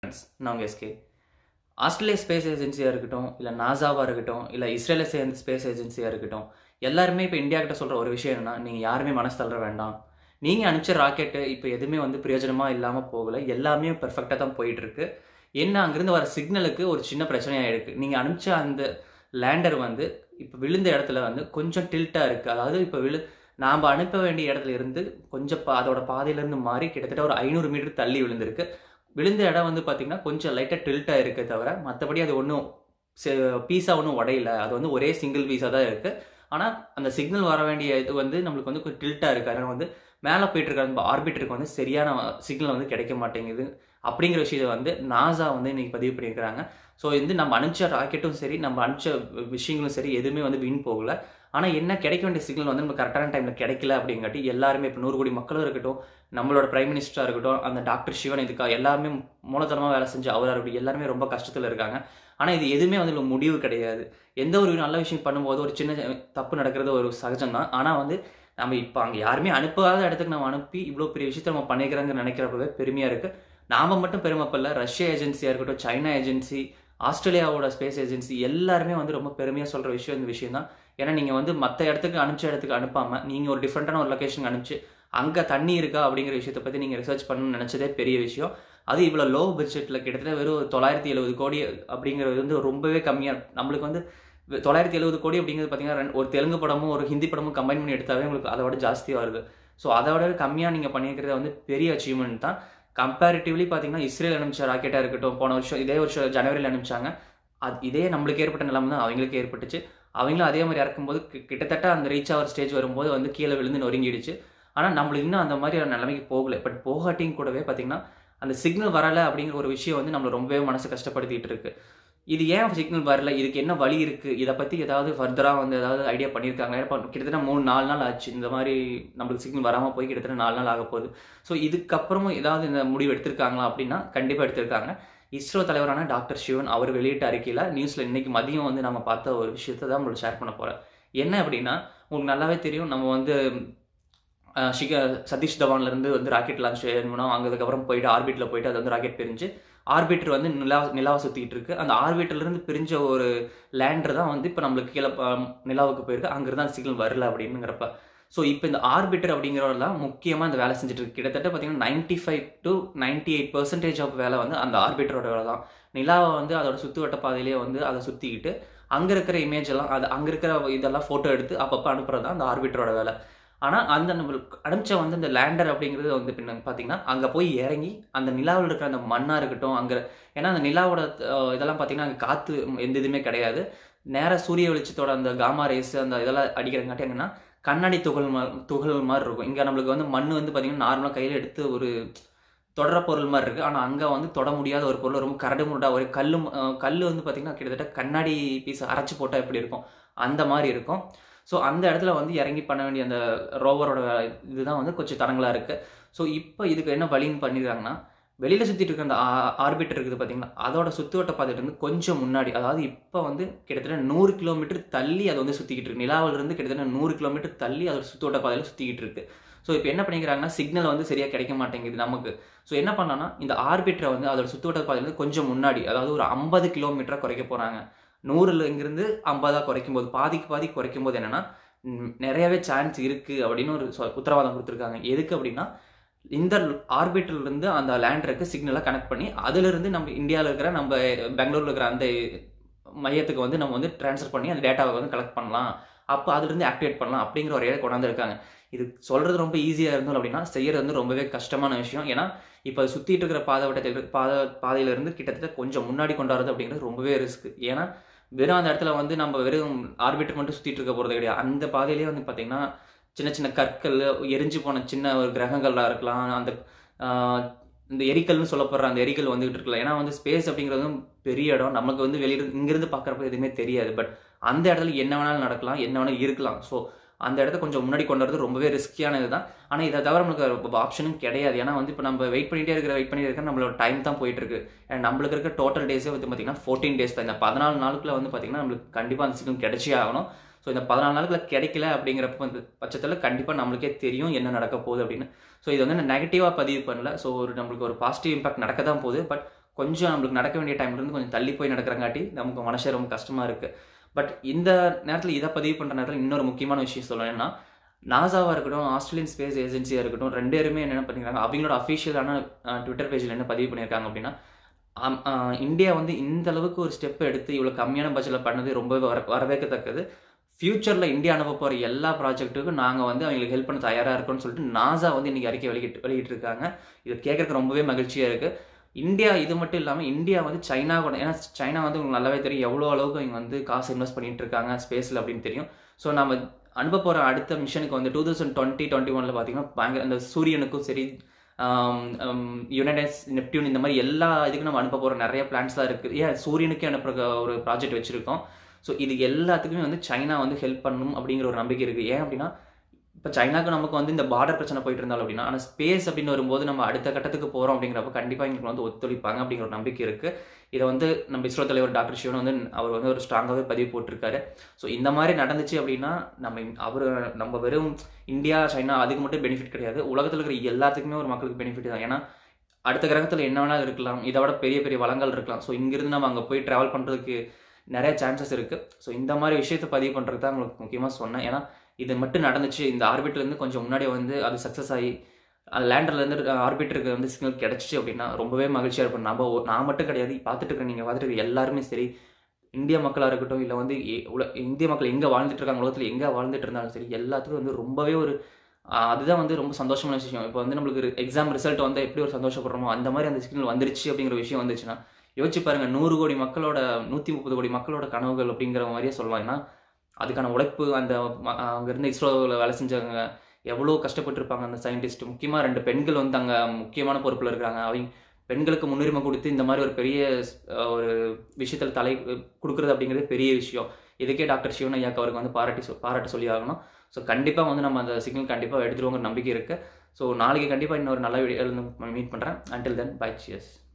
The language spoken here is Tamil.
நான் உங்கள் எஸ்கே. ஆஸ்திரேலியா ஸ்பேஸ் ஏஜென்சியாக இருக்கட்டும், இல்லை நாசாவாக இருக்கட்டும், இல்லை இஸ்ரேலை சேர்ந்த ஸ்பேஸ் ஏஜென்சியாக இருக்கட்டும், எல்லாருமே இப்போ இந்தியா கிட்ட சொல்கிற ஒரு விஷயம் என்னன்னா, நீங்கள் யாருமே மனசு தளர வேண்டாம். நீங்கள் அனுப்பிச்ச ராக்கெட்டு இப்போ எதுவுமே பிரயோஜனமாக இல்லாமல் போகலை, எல்லாமே பெர்ஃபெக்டாக தான் போயிட்டுருக்கு. என்ன அங்கேருந்து வர சிக்னலுக்கு ஒரு சின்ன பிரச்சனையாக இருக்குது. நீங்கள் அனுப்பிச்ச அந்த லேண்டர் இப்போ விழுந்த இடத்துல கொஞ்சம் டில்ட்டாக இருக்குது. அதாவது இப்போ நாம் அனுப்ப வேண்டிய இடத்துல இருந்து கொஞ்சம் அதோட பாதையிலேருந்து மாறி கிட்டத்தட்ட ஒரு 500 மீட்டர் தள்ளி விழுந்திருக்கு. விழுந்த இடம் பார்த்தீங்கன்னா கொஞ்சம் லைட்டாக டில்ட்டாக இருக்கே தவிர மற்றபடி அது ஒன்றும் பீஸாக ஒன்றும் உடையில. அது ஒரே சிங்கிள் பீஸாக தான் இருக்குது. ஆனால் அந்த சிக்னல் வர வேண்டிய இது நம்மளுக்கு கொஞ்சம் டில்ட்டாக இருக்குது. அதனால் மேலே போயிட்டு இருக்க அந்த ஆர்பிட்டருக்கு சரியான சிக்னல் கிடைக்க மாட்டேங்குது. அப்படிங்கிற விஷயத்தை நாசா இன்னைக்கு பதிவு பண்ணியிருக்கிறாங்க. ஸோ நம்ம அனுப்பிச்ச ராக்கெட்டும் சரி, நம்ம அனுப்பிச்ச விஷயங்களும் சரி, எதுவுமே வீண் போகலை. ஆனால் என்ன கிடைக்க வேண்டிய சிக்னல் நம்ம கரெக்டான டைமில் கிடைக்கல அப்படிங்காட்டி எல்லாருமே இப்போ 100 கோடி மக்களும் இருக்கட்டும், நம்மளோட பிரைம் மினிஸ்டராக இருக்கட்டும், அந்த டாக்டர் சிவன் இதுக்காக எல்லாருமே மூலதனமாக வேலை செஞ்சு அவராக இருக்கட்டும், எல்லாருமே ரொம்ப கஷ்டத்தில் இருக்காங்க. ஆனால் இது எதுவுமே முடிவு கிடையாது. எந்த ஒரு நல்ல விஷயம் பண்ணும்போது ஒரு சின்ன தப்பு நடக்கிறது ஒரு சகஜம் தான். ஆனால் நம்ம இப்போ அங்கே யாருமே அனுப்பாத இடத்துக்கு நம்ம அனுப்பி இவ்வளோ பெரிய விஷயத்தை நம்ம பண்ணிக்கிறோங்கன்னு நினைக்கிறப்பவே பெருமையாக இருக்குது. நாம் மட்டும் பெருமைப்படல, ரஷ்யா ஏஜென்சியாக இருக்கட்டும், சைனா ஏஜென்சி, ஆஸ்திரேலியாவோட ஸ்பேஸ் ஏஜென்சி எல்லாருமே ரொம்ப பெருமையாக சொல்கிற இந்த விஷயம் தான். ஏன்னா நீங்கள் மற்ற இடத்துக்கு அனுப்பிச்ச இடத்துக்கு அனுப்பாமல் நீங்கள் ஒரு டிஃப்ரெண்ட்டான ஒரு லொக்கேஷனுக்கு அனுப்பிச்சு அங்கே தண்ணி இருக்கா அப்படிங்கிற விஷயத்தை பற்றி நீங்கள் ரிசர்ச் பண்ணணும்னு நினச்சதே பெரிய விஷயம். அது இவ்வளோ லோ பட்ஜெட்டில் கிட்டத்தட்ட வெறும் 970 கோடி அப்படிங்கிறது ரொம்பவே கம்மியாக. நம்மளுக்கு 970 கோடி அப்படிங்கிறது பார்த்தீங்கன்னா ஒரு தெலுங்கு படமும் ஒரு ஹிந்தி படமும் கம்பைன் பண்ணி எடுத்தாவே உங்களுக்கு அதோட ஜாஸ்தியாக வருது. ஸோ அதோட கம்மியாக நீங்கள் பண்ணியிருக்கிறது பெரிய அச்சீவ்மெண்ட் தான். கம்பேரிட்டிவ்லி பார்த்தீங்கன்னா இஸ்ரேல் அனுப்பிச்ச ராக்கெட்டாக இருக்கட்டும், போன வருஷம் இதே வருஷம் ஜனவரியில் அனுப்பிச்சாங்க. இதே நம்மளுக்கு ஏற்பட்ட நிலைமை தான் அவங்களுக்கு ஏற்பட்டுச்சு. அவங்களும் அதே மாதிரி இறக்கும்போது கிட்டத்தட்ட அந்த ரீச் ஆகிற ஸ்டேஜ் வரும்போது கீழே விழுந்து நொறுங்கிடுச்சு. ஆனால் நம்மளுக்கு இன்னும் அந்த மாதிரி ஒரு நிலைமைக்கு போகலை. பட் போகாட்டியும் கூடவே பார்த்தீங்கன்னா அந்த சிக்னல் வரலை அப்படிங்கிற ஒரு விஷயம் நம்மளை ரொம்பவே மனசு கஷ்டப்படுத்திட்டு இருக்கு. இது ஏன் சிக்னல் வரல, இதுக்கு என்ன வழி இருக்குது, இதை பற்றி ஏதாவது ஃபர்தராக ஏதாவது ஐடியா பண்ணியிருக்காங்க? கிட்டத்தட்ட 3-4 நாள் ஆச்சு இந்த மாதிரி நம்மளுக்கு சிக்னல் வராமல் போய் கிட்டத்தட்ட 4 நாள் ஆக போகுது. ஸோ இதுக்கப்புறமும் ஏதாவது இந்த முடிவு எடுத்திருக்காங்களா அப்படின்னா கண்டிப்பாக எடுத்திருக்காங்க. இஸ்ரோ தலைவரான டாக்டர் சிவன் அவர் வெளியிட்ட அறிக்கையில் நியூஸில் இன்னைக்கு மதியம் நம்ம பார்த்த ஒரு விஷயத்தை தான் உங்களுக்கு ஷேர் பண்ண போகிறேன். என்ன அப்படின்னா, உங்களுக்கு நல்லாவே தெரியும், நம்ம சதீஷ் தவான்லேருந்து ராக்கெட் லான்ச் பண்ணோம். அதுக்கப்புறம் போயிட்டு ஆர்பிட்டில் போயிட்டு அது ராக்கெட் பிரிஞ்சு ஆர்பிட்டர் நிலாவை சுற்றிக்கிட்டு இருக்கு. அந்த ஆர்பிட்டர்லேருந்து பிரிஞ்ச ஒரு லேண்டர் தான் இப்போ நம்மளுக்கு கீழே நிலாவுக்கு போயிருக்கு. அங்கிருந்து அந்த சிக்னல் வரல அப்படிங்கிறப்ப ஸோ இப்போ இந்த ஆர்பிட்டர் அப்படிங்கிறவரெல்லாம் முக்கியமாக இந்த வேலை செஞ்சுட்டு இருக்கு. கிட்டத்தட்ட பார்த்தீங்கன்னா 95 to 98% ஆஃப் வேலை அந்த ஆர்பிட்டரோட வேலை தான். நிலாவை அதோட சுற்று வட்ட பாதையிலேயே அதை சுற்றிக்கிட்டு அங்கே இருக்கிற இமேஜ் எல்லாம் அங்கே இருக்கிற இதெல்லாம் ஃபோட்டோ எடுத்து அப்பப்போ அனுப்புறது தான் அந்த ஆர்பிட்டரோட வேலை. ஆனால் நம்மளுக்கு அனுப்பிச்ச இந்த லேண்டர் அப்படிங்கிறது பின்ன பார்த்தீங்கன்னா அங்கே போய் இறங்கி அந்த நிலாவில் இருக்கிற அந்த மண்ணாக இருக்கட்டும் அங்கே, ஏன்னா அந்த நிலாவோட இதெல்லாம் பார்த்தீங்கன்னா அங்கே காற்று எந்த இதுவுமே கிடையாது. நேராக சூரிய வெளிச்சத்தோட அந்த காமா ரேஸ் அந்த இதெல்லாம் அடிக்கிறங்காட்டி என்னன்னா கண்ணாடி துகள் மாதிரி இருக்கும். இங்கே நம்மளுக்கு மண் பார்த்தீங்கன்னா நார்மலாக கையில் எடுத்து ஒரு தொடர பொருள் மாதிரி இருக்குது. ஆனால் அங்கே தொட முடியாத ஒரு பொருள், ரொம்ப கரடு முரடாக ஒரு கல் பார்த்தீங்கன்னா கிட்டத்தட்ட கண்ணாடி பீஸ் அரைச்சி போட்டால் எப்படி இருக்கும் அந்த மாதிரி இருக்கும். ஸோ அந்த இடத்துல இறங்கி பண்ண வேண்டிய அந்த ரோவரோட இதுதான் கொஞ்சம் தடங்களாக இருக்குது. ஸோ இப்போ இதுக்கு என்ன வழின்னு பண்ணியிருக்காங்கன்னா, வெளியில் சுற்றிட்டு இருக்க அந்த ஆர்பிட்டர் இருக்குது பார்த்தீங்கன்னா, அதோட சுற்றுவட்ட பாதையிலேருந்து கொஞ்சம் முன்னாடி, அதாவது இப்போ கிட்டத்தட்ட 100 கிலோமீட்டர் தள்ளி அது சுற்றிக்கிட்டு இருக்கு. நிலாவிலிருந்து கிட்டத்தட்ட 100 கிலோமீட்டர் தள்ளி அதோட சுற்றுவட்ட பாதையில் சுற்றிக்கிட்டு இருக்கு. ஸோ இப்போ என்ன பண்ணிக்கிறாங்கன்னா, சிக்னல் சரியாக கிடைக்க மாட்டேங்குது நமக்கு. ஸோ என்ன பண்ணலாம்னா, இந்த ஆர்பிட்டரை அதோட சுற்றுவட்ட பாதையிலேருந்து கொஞ்சம் முன்னாடி, அதாவது ஒரு 50 கிலோமீட்டராக குறைக்க போகிறாங்க. 100ல் இங்கிருந்து 50 குறைக்கும் போது பாதி குறைக்கும் போது என்னன்னா நிறையவே சான்ஸ் இருக்கு அப்படின்னு ஒரு உத்தரவாதம் கொடுத்துருக்காங்க. எதுக்கு அப்படின்னா, இந்த ஆர்பிட்டர்லேருந்து அந்த லேண்டருக்கு சிக்னலை கனெக்ட் பண்ணி அதிலிருந்து நம்ம இந்தியாவில் இருக்கிற நம்ம பெங்களூரில் இருக்கிற அந்த மையத்துக்கு நம்ம ட்ரான்ஸ்ஃபர் பண்ணி அந்த டேட்டாவை கலெக்ட் பண்ணலாம், அப்போ அதிலிருந்து ஆக்டிவேட் பண்ணலாம் அப்படிங்கிற ஒரு இடம் கொண்டாந்துருக்காங்க. இது சொல்கிறது ரொம்ப ஈஸியாக இருந்தோம் அப்படின்னா செய்கிறது ரொம்பவே கஷ்டமான விஷயம். ஏன்னா இப்போ சுற்றிட்டு இருக்கிற பாதையிலிருந்து கிட்டத்தட்ட கொஞ்சம் முன்னாடி கொண்டாடுறது அப்படிங்கிறது ரொம்பவே ரிஸ்க். ஏன்னா வெறும் அந்த இடத்துல நம்ம வெறும் ஆர்பிட்டர் மட்டும் சுற்றிட்டு இருக்க போகிறது கிடையாது. அந்த பாதையிலேயே பார்த்தீங்கன்னா சின்ன சின்ன கற்கள், எரிஞ்சு போன சின்ன ஒரு கிரகங்களாக இருக்கலாம், அந்த இந்த எரிக்கல்னு சொல்லப்படுற அந்த எரிக்கல் வந்துகிட்டு இருக்கலாம். ஏன்னா ஸ்பேஸ் அப்படிங்கிறதும் பெரிய இடம், நமக்கு இங்கிருந்து பார்க்குறப்ப எதுவுமே தெரியாது. பட் அந்த இடத்துல என்ன வேணாலும் நடக்கலாம், என்ன வேணாலும் இருக்கலாம். ஸோ அந்த இடத்த கொஞ்சம் முன்னாடி கொண்டு வரது ரொம்பவே ரிஸ்கியானது தான். ஆனால் இதை தவிர நம்மளுக்கு ஆப்ஷனும் கிடையாது. ஏன்னா இப்போ நம்ம வெயிட் பண்ணிகிட்டே இருக்கிற நம்மளோட டைம் தான் போயிட்டு இருக்கு. அண்ட் நம்மளுக்கு இருக்க டோட்டல் டேஸே பார்த்தீங்கன்னா 14 டேஸ் தான். இந்த 14 நாளுக்குள்ள பார்த்தீங்கன்னா நம்மளுக்கு கண்டிப்பாக அந்த சிக்னல் கிடைச்சே ஆகணும். ஸோ இந்த 14 நாளுக்குள்ள கிடைக்கல அப்படிங்கிறப்ப பட்சத்தில் கண்டிப்பாக நம்மளுக்கே தெரியும் என்ன நடக்க போகுது அப்படின்னு. ஸோ இது நான் நெகட்டிவாக பதிவு பண்ணல. ஸோ நம்மளுக்கு ஒரு பாசிட்டிவ் இம்பாக்ட் நடக்க தான் போகுது. பட் கொஞ்சம் நம்மளுக்கு நடக்க வேண்டிய டைம்லேருந்து கொஞ்சம் தள்ளி போய் நடக்கிறங்காட்டி நமக்கு மனசே ரொம்ப கஷ்டமாக இருக்குது. பட் இந்த நேரத்தில் இதை பதிவு பண்ணுற நேரத்தில் இன்னொரு முக்கியமான விஷயம் சொல்லணும்னா, நாசாவாக இருக்கட்டும், ஆஸ்திரேலியன் ஸ்பேஸ் ஏஜென்சியாக இருக்கட்டும், 2 பேருமே என்ன பண்ணியிருக்காங்க, அவங்களோட அஃபிஷியலான ட்விட்டர் பேஜில் என்ன பதிவு பண்ணியிருக்காங்க அப்படின்னா, இந்தியா வந்து இந்த அளவுக்கு ஒரு ஸ்டெப் எடுத்து இவ்வளோ கம்மியான பட்ஜெட்டில் பண்ணது ரொம்பவே வரவேற்கத்தக்கது. ஃபியூச்சரில் இந்தியா அனுப்ப போகிற எல்லா ப்ராஜெக்ட்டுக்கும் நாங்கள் வந்து அவங்களுக்கு ஹெல்ப் பண்ண தயாராக இருக்கோம்னு சொல்லிட்டு நாசா வந்து இன்றைக்கி அறிக்கை வெளியிட்டிருக்காங்க. இது கேட்குறதுக்கு ரொம்பவே மகிழ்ச்சியாக இருக்குது. இந்தியா இது மட்டும் இல்லாமல் இந்தியா வந்து சைனா கூட, ஏன்னா சைனா வந்து உங்களுக்கு நல்லாவே தெரியும் எவ்வளோ அளவுக்கு அவங்க வந்து காசு இன்வெஸ்ட் பண்ணிட்டு இருக்காங்க ஸ்பேஸில் அப்படின்னு தெரியும். ஸோ நம்ம அனுப்ப போகிற அடுத்த மிஷனுக்கு வந்து 2020-21 பார்த்தீங்கன்னா பயங்கர அந்த சூரியனுக்கும் சரி, யுனைடெஸ், நெப்டியூன் இந்த மாதிரி எல்லா இதுக்கும் நம்ம அனுப்ப போகிற நிறைய பிளான்ஸ்லாம் இருக்குது. ஏன் சூரியனுக்கே அனுப்புகிற ஒரு ப்ராஜெக்ட் வச்சுருக்கோம். ஸோ இது எல்லாத்துக்குமே வந்து சைனா வந்து ஹெல்ப் பண்ணணும் அப்படிங்கிற ஒரு நம்பிக்கை இருக்குது. ஏன் அப்படின்னா இப்போ சைனாக்கு நமக்கு வந்து இந்த பார்டர் பிரச்சனை போயிட்டு இருந்தாலும் அப்படின்னா, ஆனால் ஸ்பேஸ் அப்படின்னு வரும்போது நம்ம அடுத்த கட்டத்துக்கு போகிறோம் அப்படிங்கிறப்ப கண்டிப்பாக எங்களுக்கு வந்து ஒத்துழைப்பாங்க அப்படிங்கிற ஒரு நம்பிக்கை இருக்குது. இதை வந்து நம்ம இஸ்ரோ தலைவர் டாக்டர் சிவன் வந்து அவர் வந்து ஒரு ஸ்ட்ராங்காகவே பதிவு போட்டிருக்காரு. ஸோ இந்த மாதிரி நடந்துச்சு அப்படின்னா நம்ம வெறும் இந்தியா, சைனா அதுக்கு மட்டும் பெனிஃபிட் கிடையாது, உலகத்தில் இருக்கிற எல்லாத்துக்குமே ஒரு மக்களுக்கு பெனிஃபிட் தான். ஏன்னா அடுத்த கிரகத்தில் என்ன வேணாலும் இருக்கலாம், இதை விட பெரிய பெரிய வளங்கள் இருக்கலாம். ஸோ இங்கிருந்து நம்ம அங்கே போய் ட்ராவல் பண்ணுறதுக்கு நிறைய சான்சஸ் இருக்குது. ஸோ இந்த மாதிரி விஷயத்தை பதிவு பண்ணுறது தான் உங்களுக்கு முக்கியமாக சொன்னேன். ஏன்னா இது மட்டும் நடந்துச்சு, இந்த ஆர்பிட்லேருந்து கொஞ்சம் முன்னாடி வந்து அது சக்ஸஸ் ஆகி லேண்டர்லேருந்து ஆர்பிட்டருக்கு வந்து சிக்னல் கிடச்சிச்சு அப்படின்னா ரொம்பவே மகிழ்ச்சியாக இருக்கும். நான் மட்டும் கிடையாது, பார்த்துட்டு இருக்க நீங்கள் பார்த்துட்டு இருக்க எல்லாருமே சரி, இந்திய மக்களாக இருக்கட்டும், இல்லை வந்து இந்திய மக்கள் எங்கே வாழ்ந்துட்டு இருக்காங்க, உலகத்தில் எங்கே வாழ்ந்துட்டு இருந்தாலும் சரி, எல்லாத்துக்கும் வந்து ரொம்பவே ஒரு அதுதான் வந்து ரொம்ப சந்தோஷமான விஷயம். இப்போ வந்து நம்மளுக்கு எக்ஸாம் ரிசல்ட் வந்து எப்படி ஒரு சந்தோஷப்படுறோமோ அந்த மாதிரி அந்த சிக்னல் வந்துருச்சு அப்படிங்கிற விஷயம் வந்துச்சுன்னா யோசிச்சு பாருங்கள், 100 கோடி மக்களோட 130 கோடி மக்களோட கனவுகள் அப்படிங்கிற மாதிரியே சொல்லலாம். ஏன்னா அதுக்கான உழைப்பு அந்த அங்கேருந்து இஸ்ரோவில் வேலை செஞ்சவங்க எவ்வளோ கஷ்டப்பட்டுருப்பாங்க அந்த சயின்டிஸ்ட். முக்கியமாக 2 பெண்கள் வந்து அங்கே முக்கியமான பொறுப்பில் இருக்காங்க. அவங்க பெண்களுக்கு முன்னுரிமை கொடுத்து இந்த மாதிரி ஒரு பெரிய ஒரு விஷயத்தில் தலை கொடுக்குறது அப்படிங்கிறது பெரிய விஷயம். இதுக்கே டாக்டர் சிவன் ஐயாக்கு அவருக்கு வந்து பாராட்ட சொல்லி ஆகணும். ஸோ கண்டிப்பாக வந்து நம்ம அந்த சிக்னல் கண்டிப்பாக எடுத்துருவோங்கிற நம்பிக்கை இருக்குது. ஸோ நாளைக்கு கண்டிப்பாக இன்னொரு நல்ல வீடியோவில் மீட் பண்ணுறேன். Until then bye, cheers.